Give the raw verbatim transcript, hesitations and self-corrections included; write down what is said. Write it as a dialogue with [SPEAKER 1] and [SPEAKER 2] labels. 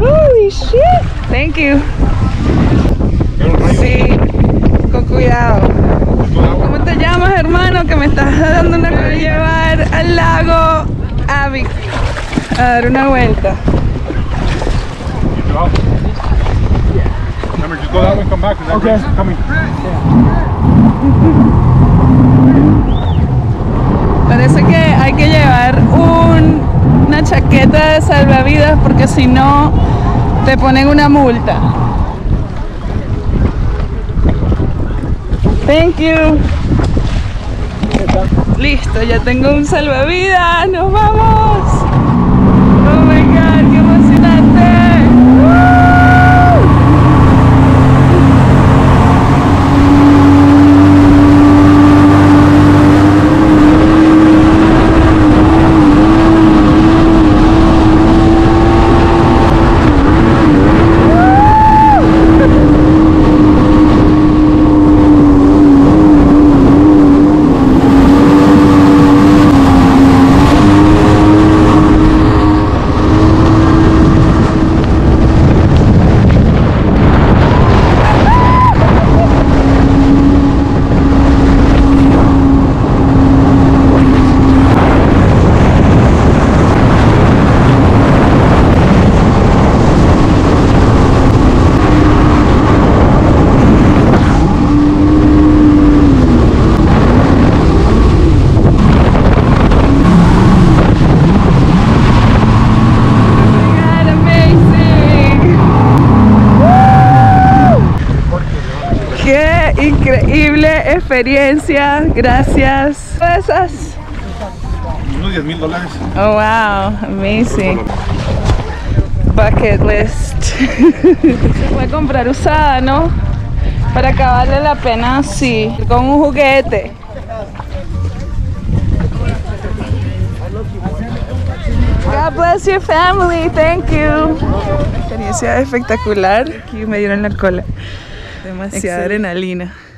[SPEAKER 1] Holy shit. Thank you. Sí, con cuidado. ¿Cómo te llamas, hermano? Que me estás dando una a llevar al lago Abic a dar una vuelta.
[SPEAKER 2] Remember, just go that way and come back. Okay. Coming.
[SPEAKER 1] Parece que hay que llevar un, una chaqueta de salvavidas porque si no te ponen una multa. Thank you. Listo, ya tengo un salvavidas. ¡Nos vamos! Oh my God, qué emocionante. ¡Woo! Qué increíble experiencia, gracias. Esas.
[SPEAKER 2] Unos diez mil dólares.
[SPEAKER 1] Oh wow, amazing. Bucket list. Se puede comprar usada, ¿no? Para acabarle la pena, sí, con un juguete. God bless your family, thank you. Experiencia espectacular. Aquí me dieron la cola. Demasiada adrenalina.